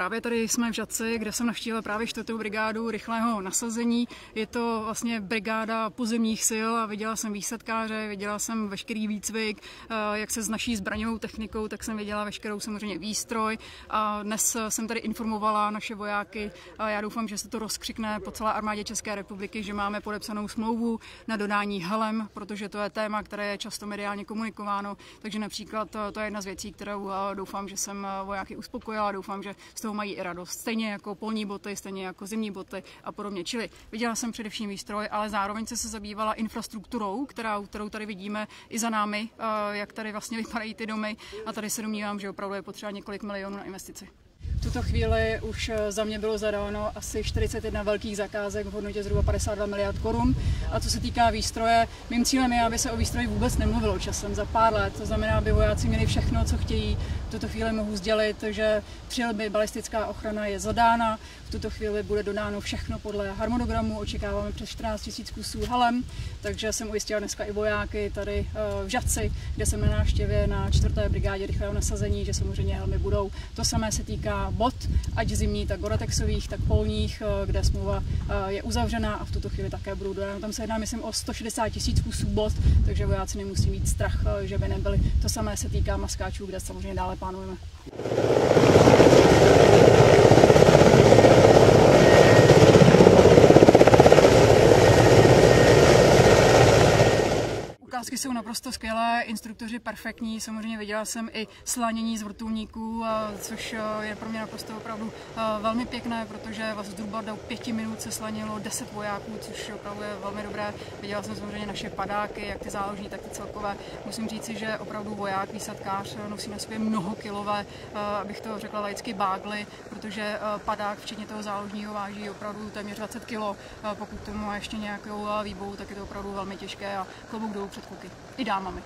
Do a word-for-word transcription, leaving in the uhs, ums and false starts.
právě tady jsme v Žatci, kde jsem navštívila právě čtvrtou brigádu rychlého nasazení. Je to vlastně brigáda pozemních sil a viděla jsem výsadkáře, viděla jsem veškerý výcvik, jak se s naší zbraňovou technikou, tak jsem viděla veškerou samozřejmě výstroj. A dnes jsem tady informovala naše vojáky a já doufám, že se to rozkřikne po celé armádě České republiky, že máme podepsanou smlouvu na dodání helem, protože to je téma, které je často mediálně komunikováno. Takže například to je jedna z věcí, kterou doufám, že jsem vojáky uspokojila, doufám, že z toho mají i radost. Stejně jako polní boty, stejně jako zimní boty a podobně. Čili viděla jsem především výstroj, ale zároveň se zabývala infrastrukturou, kterou, kterou tady vidíme i za námi, jak tady vlastně vypadají ty domy. A tady se domnívám, že opravdu je potřeba několik milionů na investici. V tuto chvíli už za mě bylo zadáno asi čtyřicet jedna velkých zakázek v hodnotě zhruba padesát dva miliard korun. A co se týká výstroje, mým cílem je, aby se o výstroji vůbec nemluvilo časem za pár let. To znamená, aby vojáci měli všechno, co chtějí. V tuto chvíli mohu sdělit, že přilby balistická ochrana je zadána. V tuto chvíli bude dodáno všechno podle harmonogramu. Očekáváme přes čtrnáct tisíc kusů helem, takže jsem ujistila dneska i vojáky tady v Žatci, kde jsem na návštěvě na čtvrté brigádě rychlého nasazení, že samozřejmě helmy budou. To samé se týká bot, ať zimní, tak goratexových, tak polních, kde smlouva je uzavřená a v tuto chvíli také budou dodány. Tam se jedná, myslím, o sto šedesát tisíc kusů bot, takže vojáci nemusí mít strach, že by nebyli. To samé se týká maskáčů, kde samozřejmě dále plánujeme. Ukázky jsou naprosto skvělé, instruktoři perfektní, samozřejmě viděla jsem i slanění z vrtulníků, což je pro mě naprosto opravdu velmi pěkné, protože vlastně zhruba do pěti minut se slanilo deset vojáků, což opravdu je velmi dobré. Viděla jsem samozřejmě naše padáky, jak ty záložní, tak ty celkové. Musím říci, že opravdu voják, výsadkář nosí na sobě mnoho kilové, abych to řekla laicky, bágly, protože padák, včetně toho záložního, váží opravdu téměř dvacet kilo. Pokud tomu má ještě nějakou výbavu, tak je to opravdu velmi těžké a klobouk dolů před kluky. I dámami.